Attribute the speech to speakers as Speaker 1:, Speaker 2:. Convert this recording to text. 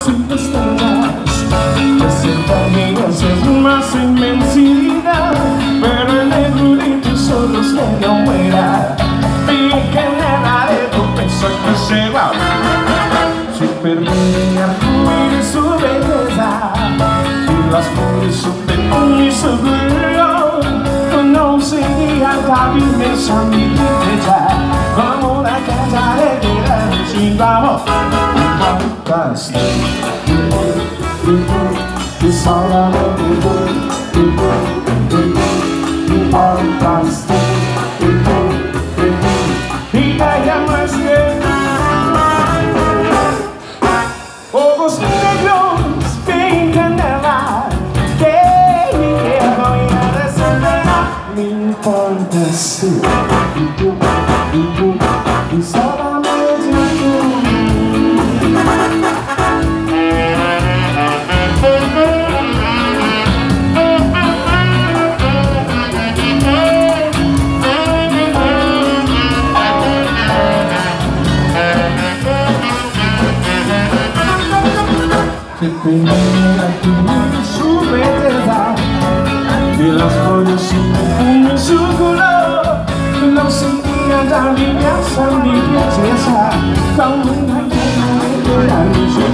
Speaker 1: sin estrellas, presentarías es más inmensidad, pero el negro de tus ojos que no muera, y que nada de tu peso que se va. Si permite arruinar su belleza y las flores su perfume y su brillo, no sería cabeza mi belleza como la casa de verano sin amor. Fantastic, it's all I want to do. Fantastic, y calla más que ojos negros que encantaban, que voy a desesperar. Me importa si y solamente tú. Se tenía aquí su belleza y las flores su perfume, su color, no sentía tan liviana mi belleza como una llama de la luz.